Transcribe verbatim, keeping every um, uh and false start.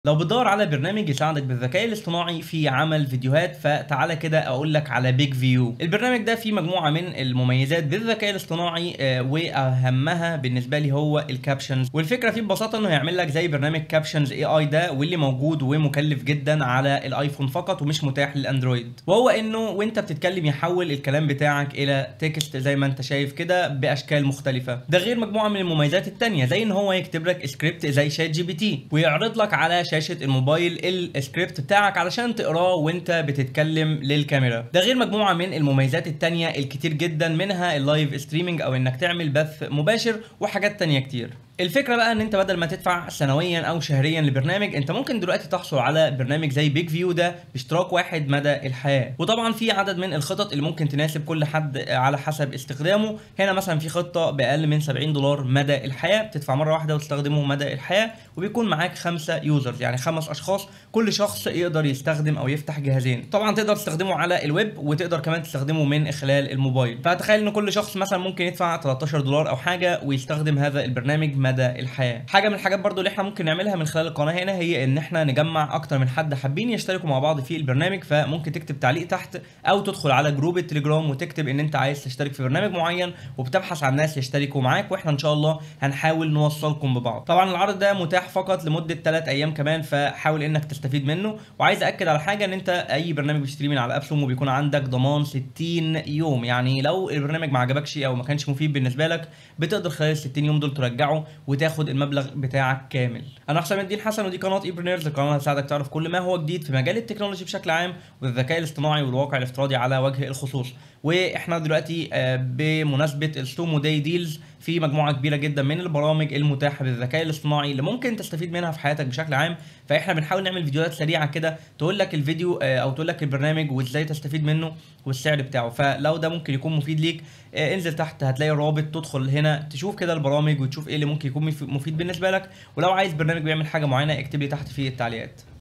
لو بتدور على برنامج يساعدك بالذكاء الاصطناعي في عمل فيديوهات، فتعالى كده اقول لك على بيج فيو. البرنامج ده فيه مجموعه من المميزات بالذكاء الاصطناعي، آه، واهمها بالنسبه لي هو الكابشنز. والفكره فيه ببساطه انه هيعمل لك زي برنامج كابشنز اي اي ده، واللي موجود ومكلف جدا على الايفون فقط ومش متاح للاندرويد. وهو انه وانت بتتكلم يحول الكلام بتاعك الى تكست زي ما انت شايف كده باشكال مختلفه. ده غير مجموعه من المميزات التانيه، زي ان هو يكتب لك سكريبت زي شات جي بي تي، ويعرض لك على شاشه الموبايل السكريبت بتاعك علشان تقراه وانت بتتكلم للكاميرا. ده غير مجموعه من المميزات التانيه الكتير جدا، منها اللايف ستريمينج او انك تعمل بث مباشر وحاجات تانيه كتير. الفكره بقى ان انت بدل ما تدفع سنويا او شهريا لبرنامج، انت ممكن دلوقتي تحصل على برنامج زي بيج فيو ده باشتراك واحد مدى الحياه. وطبعا في عدد من الخطط اللي ممكن تناسب كل حد على حسب استخدامه. هنا مثلا في خطه باقل من سبعين دولار مدى الحياه، بتدفع مره واحده وتستخدمه مدى الحياه، وبيكون معاك خمسه يوزرز، يعني خمس اشخاص، كل شخص يقدر يستخدم او يفتح جهازين. طبعا تقدر تستخدمه على الويب، وتقدر كمان تستخدمه من خلال الموبايل. فتخيل ان كل شخص مثلا ممكن يدفع تلتاشر دولار او حاجه ويستخدم هذا البرنامج مدى الحياه. حاجه من الحاجات برضو اللي احنا ممكن نعملها من خلال القناه هنا هي ان احنا نجمع اكتر من حد حابين يشتركوا مع بعض في البرنامج. فممكن تكتب تعليق تحت، او تدخل على جروب التليجرام وتكتب ان انت عايز تشترك في برنامج معين، وبتبحث عن ناس يشتركوا معاك، واحنا ان شاء الله هنحاول نوصلكم ببعض. طبعا العرض ده متاح فقط لمده ثلاث ايام كمان، فحاول انك تستفيد منه. وعايز اكد على حاجه، ان انت اي برنامج بتشتريه من على ابسوم وبيكون عندك ضمان ستين يوم، يعني لو البرنامج ما عجبكش او ما كانش مفيد بالنسبه لك، بتقدر خلال ال ستين يوم دول ترجعه وتاخد المبلغ بتاعك كامل. انا حسام الدين حسن، ودي قناه ايبرنيرز، القناه اللي هتساعدك تعرف كل ما هو جديد في مجال التكنولوجي بشكل عام، والذكاء الاصطناعي والواقع الافتراضي على وجه الخصوص. واحنا دلوقتي آه، بمناسبه السومو داي ديلز، في مجموعه كبيره جدا من البرامج المتاحه بالذكاء الاصطناعي اللي ممكن تستفيد منها في حياتك بشكل عام. فاحنا بنحاول نعمل فيديوهات سريعه كده تقول لك الفيديو آه، او تقول لك البرنامج وازاي تستفيد منه والسعر بتاعه. فلو ده ممكن يكون مفيد ليك، آه، انزل تحت هتلاقي الرابط، تدخل هنا تشوف كده البرامج وتشوف ايه اللي ممكن يكون مفيد بالنسبه لك. ولو عايز برنامج بيعمل حاجه معينه، اكتب لي تحت في التعليقات.